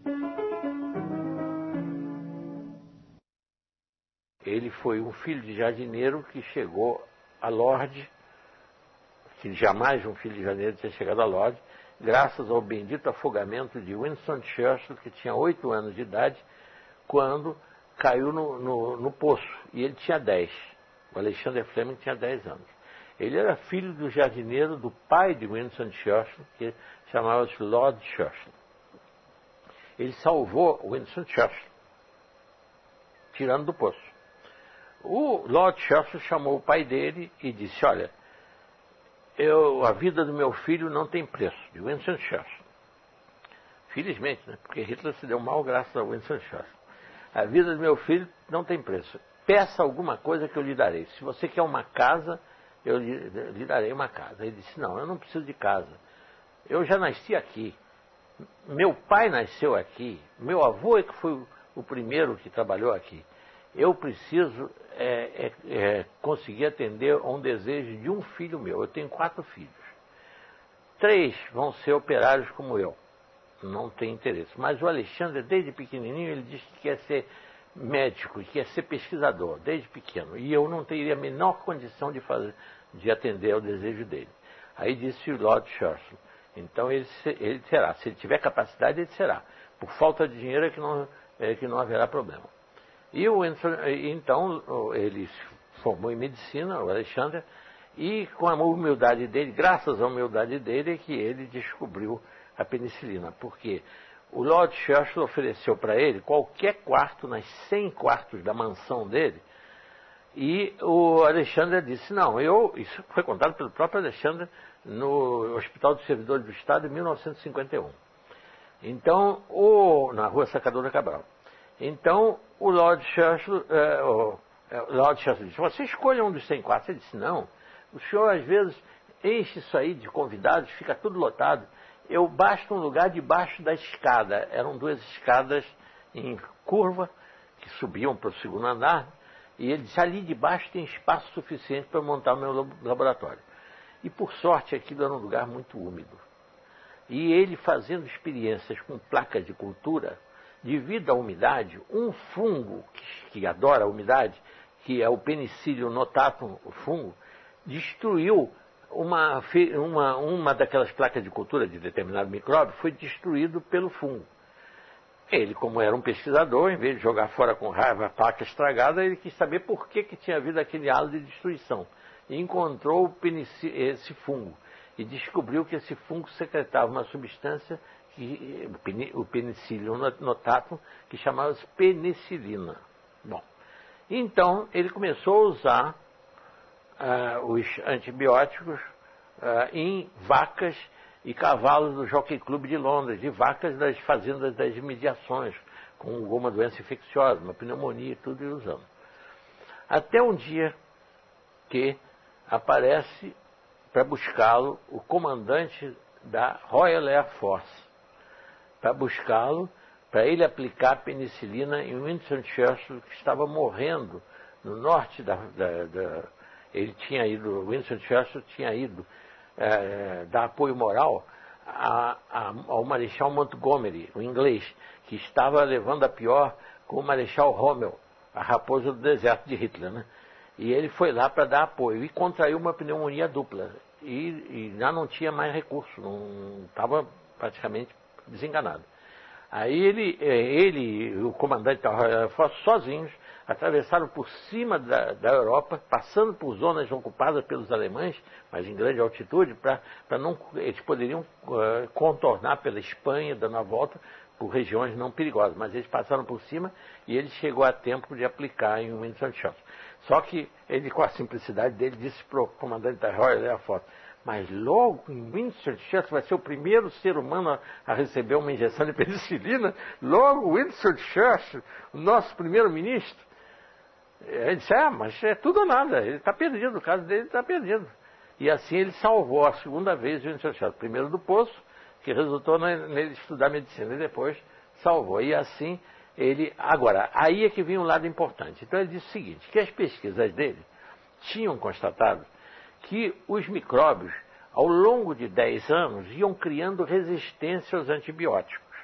Ele foi um filho de jardineiro que chegou a Lorde, que jamais um filho de jardineiro tinha chegado a Lorde, graças ao bendito afogamento de Winston Churchill, que tinha 8 anos de idade, quando caiu no poço, e ele tinha 10. O Alexander Fleming tinha 10 anos. Ele era filho do jardineiro do pai de Winston Churchill, que chamava-se Lord Churchill. Ele salvou Winston Churchill, tirando do poço. O Lord Churchill chamou o pai dele e disse: olha, a vida do meu filho não tem preço, de Winston Churchill. Felizmente, né? Porque Hitler se deu mal graças a Winston Churchill. A vida do meu filho não tem preço. Peça alguma coisa que eu lhe darei. Se você quer uma casa, eu lhe darei uma casa. Ele disse: não, eu não preciso de casa. Eu já nasci aqui. Meu pai nasceu aqui. Meu avô é que foi o primeiro que trabalhou aqui. Eu preciso conseguir atender a um desejo de um filho meu. Eu tenho 4 filhos. 3 vão ser operários como eu. Não tem interesse. Mas o Alexandre, desde pequenininho, ele disse que quer ser médico e quer ser pesquisador, desde pequeno. E eu não teria a menor condição de atender ao desejo dele. Aí disse o Lord Churchill: então ele será. Se ele tiver capacidade, ele será. Por falta de dinheiro é que não haverá problema. E então ele se formou em medicina, o Alexandre, e com a humildade dele, graças à humildade dele, é que ele descobriu a penicilina. Porque o Lord Churchill ofereceu para ele qualquer quarto nas 100 quartos da mansão dele, e o Alexandre disse: não, isso foi contado pelo próprio Alexandre no Hospital dos Servidores do Estado em 1951. Então, na Rua Sacadura Cabral. Então, o Lord Churchill disse: você escolha um dos 100 quartos. Ele disse: não, o senhor às vezes enche isso aí de convidados, fica tudo lotado. Basta um lugar debaixo da escada. Eram 2 escadas em curva, que subiam para o 2º andar, e ele disse: ali debaixo tem espaço suficiente para montar o meu laboratório. E por sorte aquilo era um lugar muito úmido. E ele fazendo experiências com placas de cultura, devido à umidade, um fungo que adora a umidade, que é o Penicillium notatum, o fungo, destruiu uma daquelas placas de cultura de determinado micróbio, foi destruído pelo fungo. Ele, como era um pesquisador, em vez de jogar fora com raiva a placa estragada, ele quis saber por que tinha havido aquele halo de destruição. E encontrou esse fungo. E descobriu que esse fungo secretava uma substância, o Penicillium notatum, que chamava-se penicilina. Bom, então ele começou a usar os antibióticos em vacas e cavalos do Jockey Club de Londres, e vacas das fazendas das imediações, com alguma doença infecciosa, uma pneumonia e tudo, e usando. Até um dia que aparece para buscá-lo o comandante da Royal Air Force, para buscá-lo, para ele aplicar penicilina em Winston Churchill, que estava morrendo no norte Winston Churchill tinha ido dar apoio moral ao Marechal Montgomery, o inglês, que estava levando a pior com o Marechal Rommel, a raposa do deserto de Hitler, né? E ele foi lá para dar apoio e contraiu uma pneumonia dupla. E já não tinha mais recurso, estava praticamente desenganado. Aí ele e o comandante da Royal Force, sozinhos, atravessaram por cima da Europa, passando por zonas ocupadas pelos alemães, mas em grande altitude, eles poderiam contornar pela Espanha, dando a volta por regiões não perigosas, mas eles passaram por cima e ele chegou a tempo de aplicar em Winston Churchill. Só que ele, com a simplicidade dele, disse para o comandante da Royal Air Force: mas logo em Winston Churchill vai ser o primeiro ser humano a receber uma injeção de penicilina, logo Winston Churchill, o nosso primeiro-ministro. Ele disse: mas é tudo ou nada, ele está perdido, o caso dele está perdido. E assim ele salvou a segunda vez Winston Churchill, primeiro do poço, que resultou nele estudar medicina, e depois salvou. E assim agora, aí é que vem um lado importante. Então ele disse o seguinte, que as pesquisas dele tinham constatado que os micróbios, ao longo de 10 anos, iam criando resistência aos antibióticos.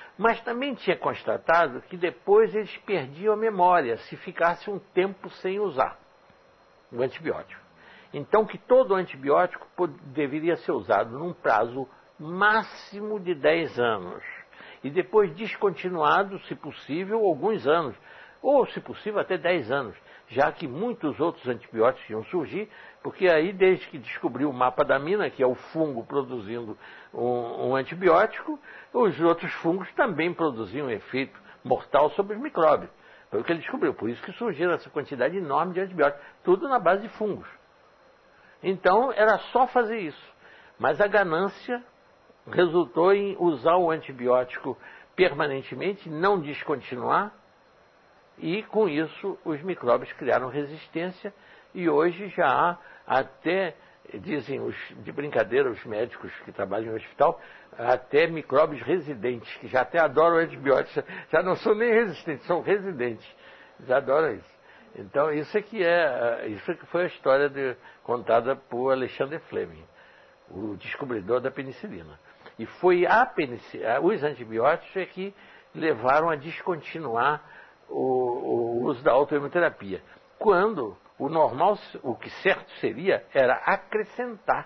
Mas também tinha constatado que depois eles perdiam a memória se ficasse um tempo sem usar o antibiótico. Então que todo antibiótico deveria ser usado num prazo máximo de 10 anos. E depois descontinuado, se possível, alguns anos. Ou, se possível, até 10 anos. Já que muitos outros antibióticos iam surgir, porque aí, desde que descobriu o mapa da mina, que é o fungo produzindo um antibiótico, os outros fungos também produziam um efeito mortal sobre os micróbios. Foi o que ele descobriu. Por isso que surgiram essa quantidade enorme de antibióticos. Tudo na base de fungos. Então, era só fazer isso. Mas a ganância resultou em usar o antibiótico permanentemente, não descontinuar, e com isso os micróbios criaram resistência, e hoje já há até, dizem de brincadeira os médicos que trabalham no hospital, até micróbios residentes, que já até adoram antibióticos, já não são nem resistentes, são residentes, já adoram isso. Então isso é que foi a história contada por Alexander Fleming, o descobridor da penicilina. E foi os antibióticos é que levaram a descontinuar o uso da autoimunoterapia. Quando o normal, o que certo seria, era acrescentar,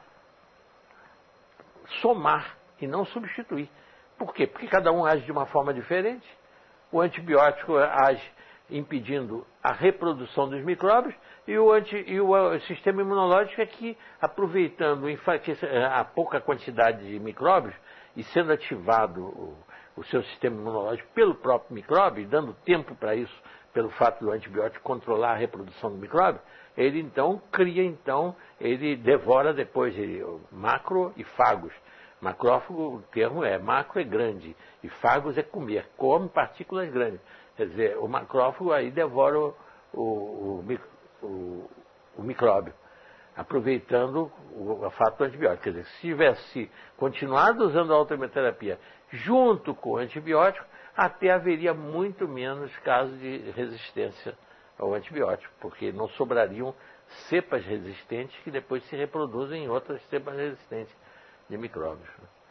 somar e não substituir. Por quê? Porque cada um age de uma forma diferente. O antibiótico age impedindo a reprodução dos micróbios e o sistema imunológico é que, aproveitando a pouca quantidade de micróbios e sendo ativado o seu sistema imunológico pelo próprio micróbio, dando tempo para isso, pelo fato do antibiótico controlar a reprodução do micróbio, ele então ele devora depois macro e fagos. Macrófago, o termo macro é grande, e fagos é comer, come partículas grandes. Quer dizer, o macrófago aí devora o micróbio, aproveitando o fato do antibiótico. Quer dizer, se tivesse continuado usando a autoimunoterapia junto com o antibiótico, até haveria muito menos casos de resistência ao antibiótico, porque não sobrariam cepas resistentes que depois se reproduzem em outras cepas resistentes de micróbios.